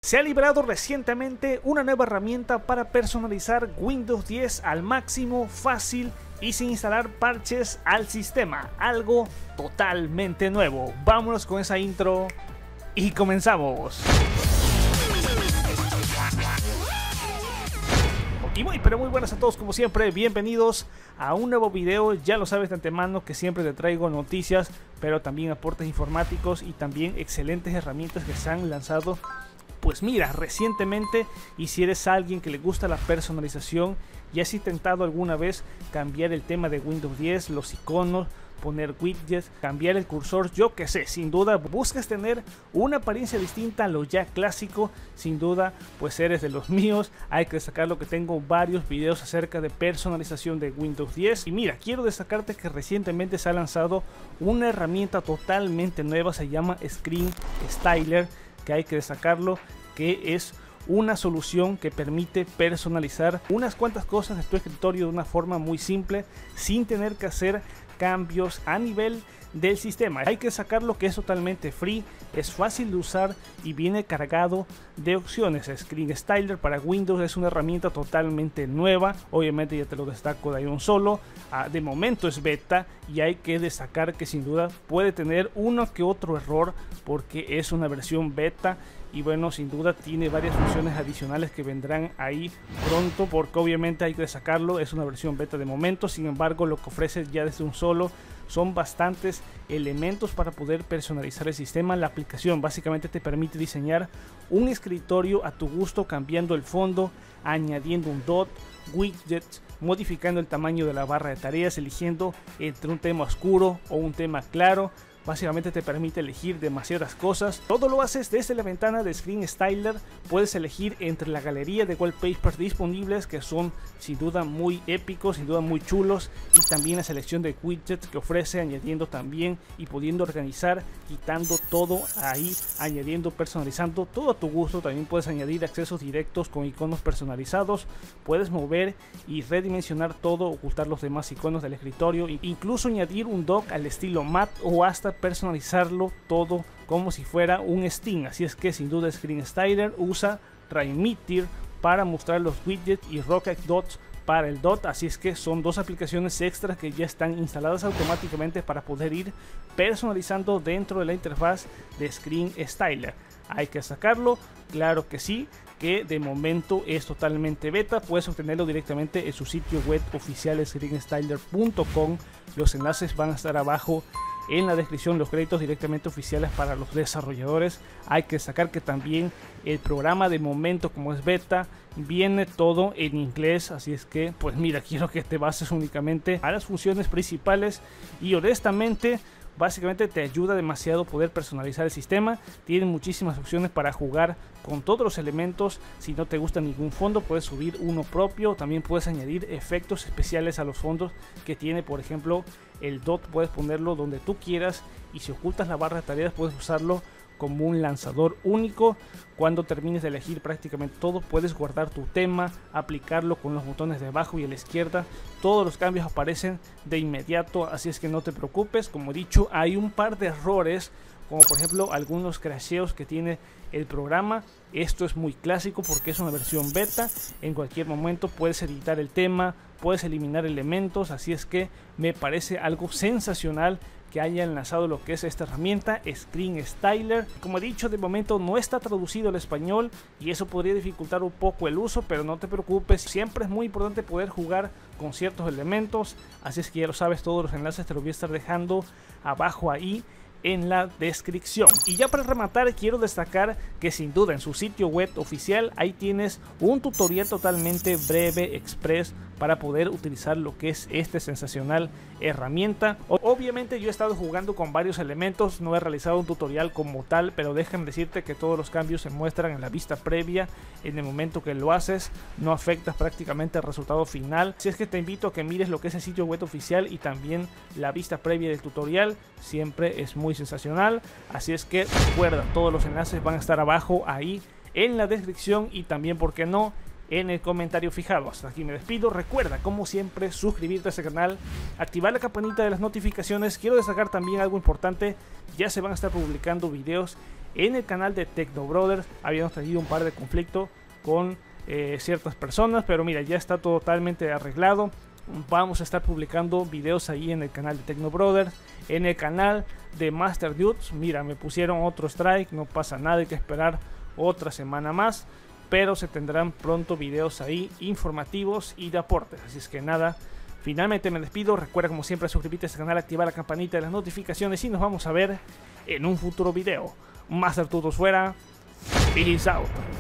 Se ha liberado recientemente una nueva herramienta para personalizar Windows 10 al máximo, fácil y sin instalar parches al sistema. Algo totalmente nuevo. Vámonos con esa intro y comenzamos. Y muy buenas a todos como siempre, bienvenidos a un nuevo video. Ya lo sabes de antemano que siempre te traigo noticias, pero también aportes informáticos y también excelentes herramientas que se han lanzado. Pues mira, recientemente, y si eres alguien que le gusta la personalización y has intentado alguna vez cambiar el tema de Windows 10, los iconos, poner widgets, cambiar el cursor, yo que sé, sin duda buscas tener una apariencia distinta a lo ya clásico, sin duda pues eres de los míos. Hay que destacar que tengo varios videos acerca de personalización de Windows 10 y mira, quiero destacarte que recientemente se ha lanzado una herramienta totalmente nueva, se llama Screen Styler, que hay que destacarlo, que es una solución que permite personalizar unas cuantas cosas de tu escritorio de una forma muy simple, sin tener que hacer cambios a nivel del sistema. Hay que sacarlo, que es totalmente free, es fácil de usar y viene cargado de opciones. Screen Styler para Windows es una herramienta totalmente nueva, obviamente ya te lo destaco de ahí un solo. De momento es beta y hay que destacar que sin duda puede tener uno que otro error porque es una versión beta. Y bueno, sin duda tiene varias funciones adicionales que vendrán ahí pronto, porque obviamente hay que sacarlo, es una versión beta de momento. Sin embargo, lo que ofrece ya desde un solo son bastantes elementos para poder personalizar el sistema. La aplicación básicamente te permite diseñar un escritorio a tu gusto, cambiando el fondo, añadiendo un dot, widgets, modificando el tamaño de la barra de tareas, eligiendo entre un tema oscuro o un tema claro. Básicamente te permite elegir demasiadas cosas. Todo lo haces desde la ventana de Screen Styler. Puedes elegir entre la galería de wallpapers disponibles, que son sin duda muy épicos, sin duda muy chulos, y también la selección de widgets que ofrece, añadiendo también y pudiendo organizar, quitando todo ahí, añadiendo, personalizando todo a tu gusto. También puedes añadir accesos directos con iconos personalizados. Puedes mover y redimensionar todo, ocultar los demás iconos del escritorio, incluso añadir un dock al estilo matte o hasta personalizarlo todo como si fuera un Steam. Así es que sin duda Screen Styler usa Rainmeteor para mostrar los widgets y Rocket Dots para el dot, así es que son dos aplicaciones extras que ya están instaladas automáticamente para poder ir personalizando dentro de la interfaz de Screen Styler. Hay que sacarlo, claro que sí, que de momento es totalmente beta. Puedes obtenerlo directamente en su sitio web oficial screenstyler.com. Los enlaces van a estar abajo en la descripción, los créditos directamente oficiales para los desarrolladores. Hay que destacar que también el programa de momento, como es beta, viene todo en inglés, así es que pues mira, quiero que te bases únicamente a las funciones principales y honestamente básicamente te ayuda demasiado poder personalizar el sistema. Tiene muchísimas opciones para jugar con todos los elementos. Si no te gusta ningún fondo, puedes subir uno propio. También puedes añadir efectos especiales a los fondos que tiene. Por ejemplo, el dot puedes ponerlo donde tú quieras, y si ocultas la barra de tareas puedes usarlo como un lanzador único. Cuando termines de elegir prácticamente todo, puedes guardar tu tema, aplicarlo con los botones de abajo y a la izquierda. Todos los cambios aparecen de inmediato, así es que no te preocupes. Como he dicho, hay un par de errores, como por ejemplo algunos crasheos que tiene el programa. Esto es muy clásico porque es una versión beta. En cualquier momento puedes editar el tema, puedes eliminar elementos, así es que me parece algo sensacional que haya enlazado lo que es esta herramienta Screen Styler. Como he dicho, de momento no está traducido al español y eso podría dificultar un poco el uso, pero no te preocupes, siempre es muy importante poder jugar con ciertos elementos, así es que ya lo sabes, todos los enlaces te los voy a estar dejando abajo ahí en la descripción. Y ya para rematar, quiero destacar que sin duda en su sitio web oficial ahí tienes un tutorial totalmente breve, express, para poder utilizar lo que es esta sensacional herramienta. Obviamente yo he estado jugando con varios elementos, no he realizado un tutorial como tal, pero déjame decirte que todos los cambios se muestran en la vista previa. En el momento que lo haces no afectas prácticamente el resultado final. Si es que te invito a que mires lo que es el sitio web oficial y también la vista previa del tutorial, siempre es muy sensacional. Así es que recuerda, todos los enlaces van a estar abajo ahí en la descripción y también, ¿por qué no?, en el comentario fijado. Hasta aquí me despido. Recuerda, como siempre, suscribirte a este canal, activar la campanita de las notificaciones. Quiero destacar también algo importante: ya se van a estar publicando videos en el canal de Tecnobrothers. Habíamos tenido un par de conflictos con ciertas personas, pero mira, ya está totalmente arreglado. Vamos a estar publicando videos ahí en el canal de Tecnobrothers, en el canal de Master Dudes. Mira, me pusieron otro strike, no pasa nada, hay que esperar otra semana más, pero se tendrán pronto videos ahí informativos y de aportes. Así es que nada, finalmente me despido. Recuerda, como siempre, suscribirte a este canal, activar la campanita de las notificaciones y nos vamos a ver en un futuro video. Master Dudes fuera, peace out.